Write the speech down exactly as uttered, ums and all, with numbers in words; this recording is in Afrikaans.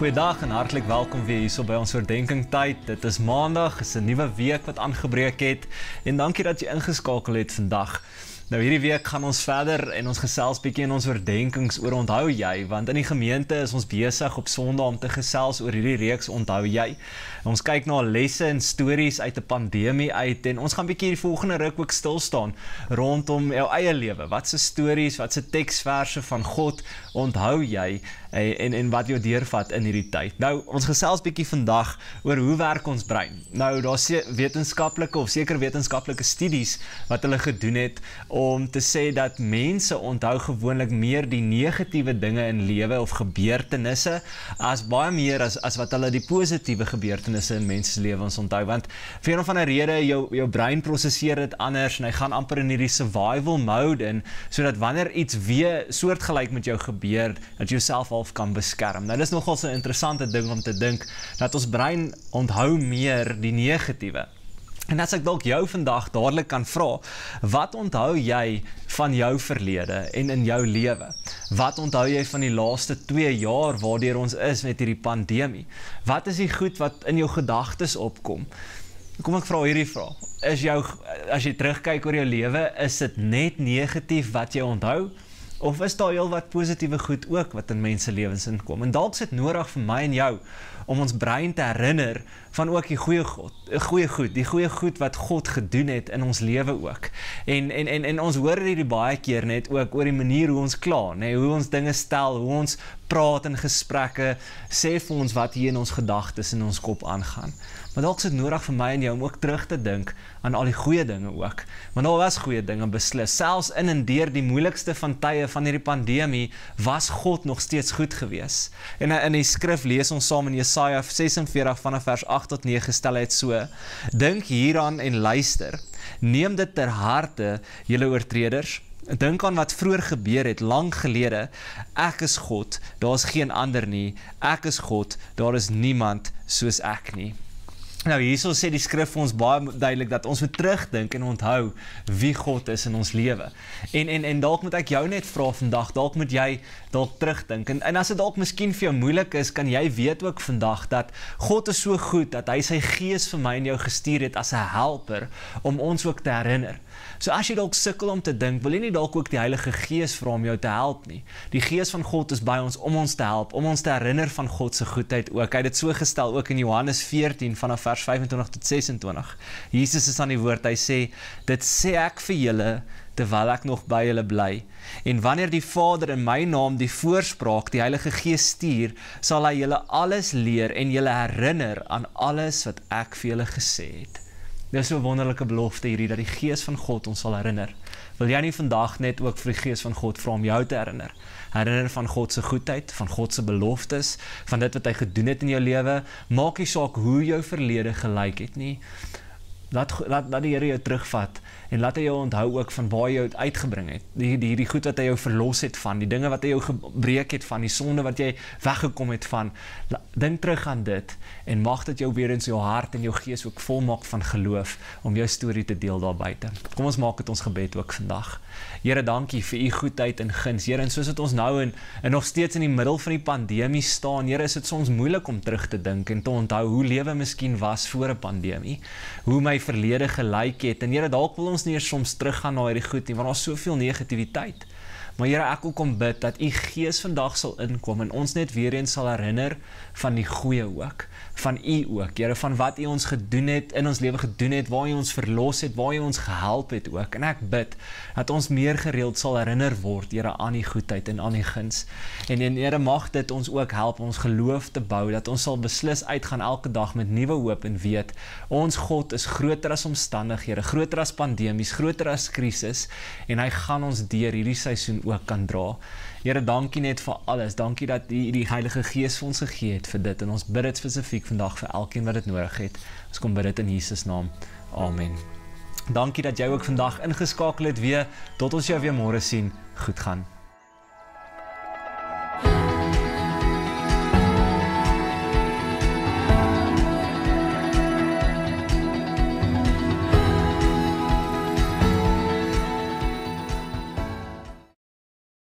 Goeiedag en hartelijk welkom weer hier so by ons oordenking tyd. Dit is maandag, is 'n nuwe week wat aangebreek het en dankie dat jy ingeskakel het vandag. Nou hierdie week gaan ons verder en ons gesels bietjie in ons oordenkings oor onthou jy, want in die gemeente is ons besig op Sondag om te gesels oor hierdie reeks onthou jy. Ons kyk na lesse en stories uit 'n pandemie uit en ons gaan bietjie die volgende ruk ook stil staan rondom jou eie lewe. Wat se stories, wat se teksverse van God onthou jy en en wat jou deurvat in hierdie tyd. Nou ons gesels bietjie vandag oor hoe werk ons brein. Nou daar's wetenskaplike of seker wetenskaplike studies wat hulle gedoen het om te sê dat mense onthou gewoonlik meer die negatiewe dinge in lewe of gebeurtenisse as baie meer as as wat hulle die positiewe gebeurtenisse in mense se lewens onthou, want vir een of ander rede jou jou brein prosesseer dit anders en hy gaan amper in hierdie survival mode in sodat wanneer iets weer soortgelyk met jou gebeur dat jy jouself half kan beskerm. Nou dis nogal 'n interessante ding om te dink dat ons brein onthou meer die negatiewe. En as ek dalk jou vandag dadelik kan vra, wat onthou jy van jou verlede en in jou lewe? Wat onthou jy van die laaste twee jaar waardeur ons is met hierdie pandemie? Wat is die goed wat in jou gedagtes opkom? Kom ek vra hierdie vraag. Is jou, as jy terugkyk oor jou lewe, is dit net negatief wat jy onthou? Of is daar heel wat positiewe goed ook wat in mense lewens inkom? En dalk is dit nodig vir my en jou om ons brein te herinner van ook die goeie God, goeie goed, die goeie goed wat God gedoen het in ons lewe ook. En en en en ons hoor hierdie baie keer net ook oor die manier hoe ons kla, nê, hoe ons dinge stel, hoe ons praat in gesprekke, sê vir ons wat hier in ons gedagtes in ons kop aangaan. Maar dalk is dit nodig vir my en jou om ook terug te dink aan al die goeie dinge ook. Want daar was goeie dinge beslis. Selfs in en deur die moeilikste van tye van hierdie pandemie was God nog steeds goed gewees. En in die skrif lees ons saam in Jesaja ses en veertig vanaf vers agt tot nege stel hy dit so: Dink hieraan en luister. Neem dit ter harte, julle oortreders. Dink aan wat vroeër gebeur het, lang gelede. Ek is God, daar is geen ander nie. Ek is God, daar is niemand soos ek nie. Nou hierso sê die skrif vir ons baie duidelik dat ons moet terugdink en onthou wie God is in ons lewe. En en en dalk moet ek jou net vra vandag, dalk moet jy dalk terugdink. En en as dit dalk miskien vir jou moeilik is, kan jy weet ook vandag dat God is so goed dat hy sy gees vir my en jou gestuur het as 'n helper om ons ook te herinner. So as jy dalk sukkel om te dink, wil jy nie dalk ook die Heilige Gees vra om jou te help nie. Die Gees van God is by ons om ons te help, om ons te herinner van God se goedheid ook. Hy het dit so gestel ook in Johannes veertien vanaf vers vyf en twintig tot ses en twintig. Jesus is aan die woord, hy sê, dit sê ek vir julle terwyl ek nog by julle bly. En wanneer die Vader in my naam die voorspraak, die Heilige Gees stuur, sal hy julle alles leer en julle herinner aan alles wat ek vir julle gesê het. Dit is so 'n wonderlike belofte hierdie, dat die Gees van God ons sal herinner. Wil jy nie vandag net ook vir die Gees van God vra om jou te herinner? Herinner van God se goedheid, van God se beloftes, van dit wat hy gedoen het in jou lewe. Maak nie saak hoe jou verlede gelyk het nie. Laat, laat, laat die Here jou terugvat en laat hy jou onthou ook van waar jy jou uitgebring het. Die, die, die goed wat hy jou verlos het van, die dinge wat hy jou gebreek het van, die sonde wat jy weggekom het van. Dink terug aan dit en mag dit jou weer in jou hart en jou gees ook volmaak van geloof om jou storie te deel daar buite. Kom ons maak dit ons gebed ook vandag. Here, dankie vir u goedheid en guns. Here, en soos dit ons nou en, en nog steeds in die middel van die pandemie staan, Here, is dit soms moeilik om terug te dink en te onthou hoe lewe miskien was voor 'n pandemie. Hoe my verlede gelyk het. En Here, dalk wil ons nie eers soms teruggaan na hierdie goed nie, want daar is soveel negativiteit. Maar Here, ek wil kom bid dat u Gees vandag sal inkom en ons net weer eens sal herinner van die goeie ook, van u ook, Here, van wat u ons gedoen het, in ons lewe gedoen het, waar u ons verlos het, waar u ons gehelp het ook. En ek bid dat ons meer gereeld sal herinner word, Here, aan die goedheid en aan die guns. En en Here, mag dit ons ook help om ons geloof te bou, dat ons sal beslis uitgaan elke dag met nuwe hoop en weet, ons God is groter as omstandighede, groter as pandemies, groter as krisis, en hy gaan ons deur hierdie seisoen ook kan dra. Here, dankie net vir alles. Dankie dat U die Heilige Gees vir ons gegee het vir dit. En ons bid dit spesifiek vandag vir elkeen wat dit nodig het. Ons kom bid dit in Jesus naam. Amen. Dankie dat jy ook vandag ingeskakel het weer. Tot ons jou weer môre sien. Goed gaan.